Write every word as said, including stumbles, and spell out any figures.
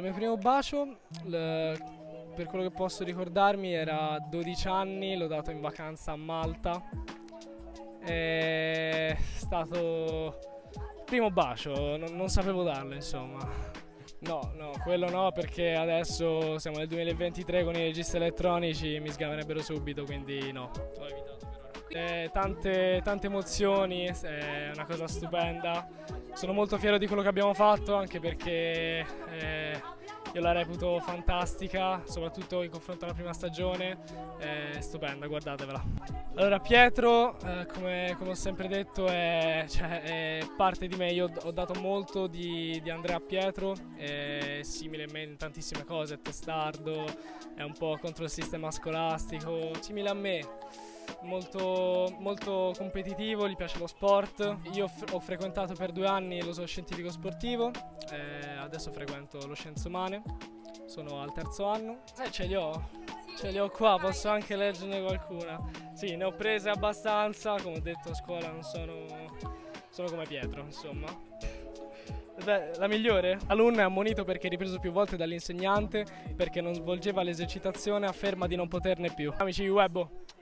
il mio primo bacio, per quello che posso ricordarmi, era a dodici anni, l'ho dato in vacanza a Malta. È stato il primo bacio, non, non sapevo darlo, insomma. No, no, quello no, perché adesso siamo nel duemilaventitré con i registri elettronici, mi sgamerebbero subito, quindi no, ho evitato per ora. Eh, tante, tante emozioni, è una cosa stupenda. Sono molto fiero di quello che abbiamo fatto, anche perché eh, io la reputo fantastica, soprattutto in confronto alla prima stagione. È stupenda, guardatevela. Allora, Pietro, eh, come, come ho sempre detto, è, cioè, è parte di me. Io ho dato molto di, di Andrea a Pietro, è simile a me in tantissime cose, è testardo, è un po' contro il sistema scolastico, simile a me. Molto, molto competitivo, gli piace lo sport. Io ho frequentato per due anni lo zoo scientifico sportivo, eh, adesso frequento lo Scienze Umane, sono al terzo anno. Eh, ce li ho, ce li ho qua, posso anche leggerne qualcuna. Sì, ne ho prese abbastanza, come ho detto a scuola non sono, sono come Pietro, insomma. Beh, la migliore? L'alunno è ammonito perché ripreso più volte dall'insegnante perché non svolgeva l'esercitazione, afferma di non poterne più. Amici di Webbo,